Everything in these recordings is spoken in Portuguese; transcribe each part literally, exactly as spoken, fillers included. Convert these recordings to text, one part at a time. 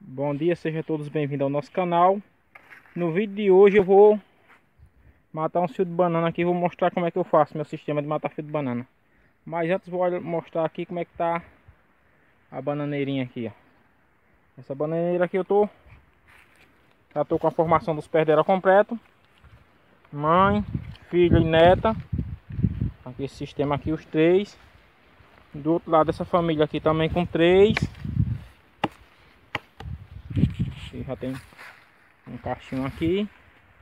Bom dia, sejam todos bem-vindos ao nosso canal. No vídeo de hoje eu vou matar um fio de banana aqui. Vou mostrar como é que eu faço meu sistema de matar fio de banana. Mas antes vou mostrar aqui como é que tá a bananeirinha aqui, ó. Essa bananeira aqui eu tô já tô com a formação dos pés dela completo. Mãe, filha e neta. Aqui esse sistema aqui, os três. Do outro lado dessa família aqui também com três. E já tem um cachinho aqui.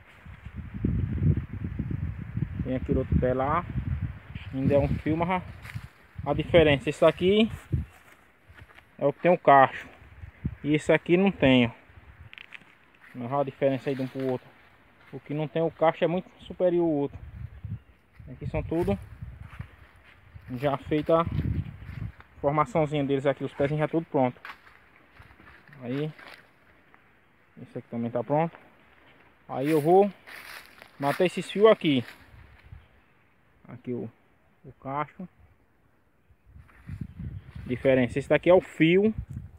Tem aquele outro pé lá. Ainda é um fio, mas a diferença, esse aqui é o que tem o cacho e esse aqui não tem, ó. Mas a diferença aí de um pro outro. O que não tem o cacho é muito superior ao outro. Aqui são tudo já feita a formaçãozinha deles aqui, os pés já tudo pronto. Aí esse aqui também tá pronto. Aí eu vou matar esses fios aqui. Aqui o, o cacho. Diferença, esse daqui é o fio.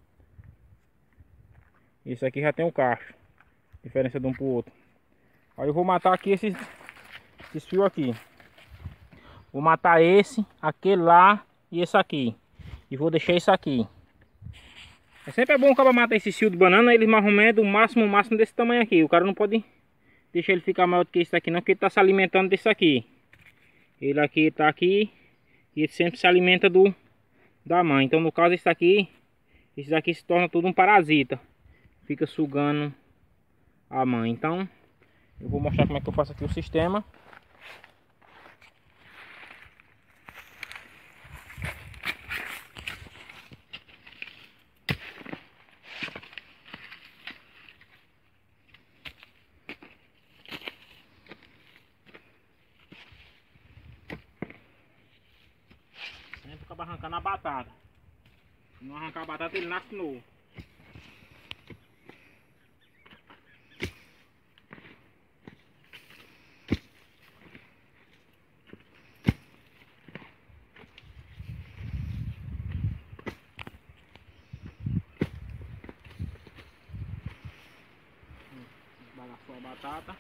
Esse aqui já tem o cacho. Diferença de um pro outro. Aí eu vou matar aqui esses, esses fios aqui. Vou matar esse, aquele lá e esse aqui. E vou deixar isso aqui. É sempre é bom o cara matar esse fio de banana, eles mais ou menos o máximo, o máximo desse tamanho aqui. O cara não pode deixar ele ficar maior do que esse aqui não, porque ele tá se alimentando desse aqui. Ele aqui tá aqui e ele sempre se alimenta do da mãe. Então no caso esse aqui, esse aqui se torna tudo um parasita. Fica sugando a mãe. Então eu vou mostrar como é que eu faço aqui o sistema. Sempre acaba arrancando a batata. Se não arrancar a batata, ele nasce novo. Balaçou a batata.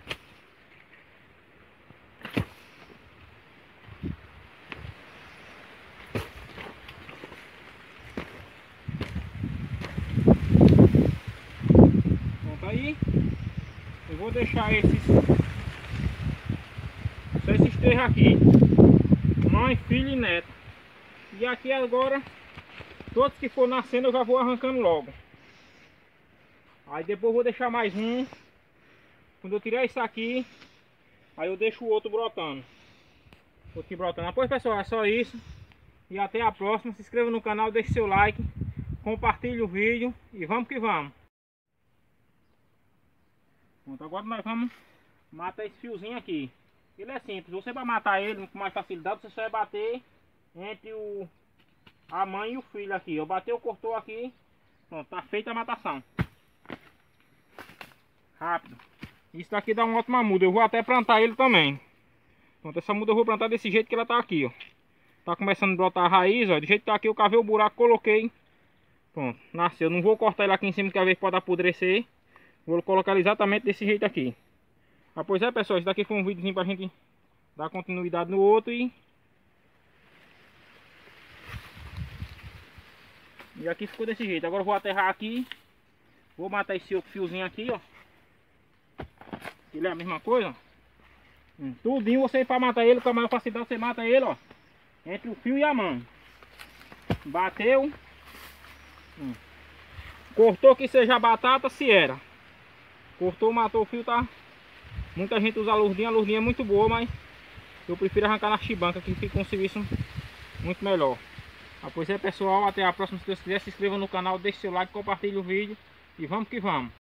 Aí eu vou deixar esses só esses três aqui, mãe, filho e neto. E aqui agora todos que for nascendo eu já vou arrancando logo. Aí depois eu vou deixar mais um. Quando eu tirar isso aqui, aí eu deixo o outro brotando. O outro brotando. Pois pessoal, é só isso. E até a próxima. Se inscreva no canal, deixe seu like, compartilhe o vídeo e vamos que vamos. Pronto, agora nós vamos matar esse fiozinho aqui. Ele é simples, você vai matar ele com mais facilidade, você só vai bater entre o, a mãe e o filho aqui. Eu bateu, cortou aqui, pronto, tá feita a matação. Rápido. Isso daqui dá uma ótima muda, eu vou até plantar ele também. Pronto, essa muda eu vou plantar desse jeito que ela tá aqui, ó. Tá começando a brotar a raiz, ó. Do jeito que tá aqui eu cavei o buraco, coloquei. Pronto, nasceu. Não vou cortar ele aqui em cima que às vezes pode apodrecer. Vou colocar exatamente desse jeito aqui. Ah, pois é pessoal, esse daqui foi um videozinho pra gente dar continuidade no outro e... E aqui ficou desse jeito. Agora eu vou aterrar aqui. Vou matar esse outro fiozinho aqui, ó. Ele é a mesma coisa, ó. Hum, tudinho você para matar ele com a maior facilidade, você mata ele, ó. Entre o fio e a mão. Bateu. Hum. Cortou que seja batata, se era. Cortou, matou o fio, tá? Muita gente usa a lurdinha, a lurdinha é muito boa, mas eu prefiro arrancar na chibanca, que fica um serviço muito melhor. Ah, pois é pessoal, até a próxima. Se Deus quiser, se inscreva no canal, deixe seu like, compartilhe o vídeo e vamos que vamos.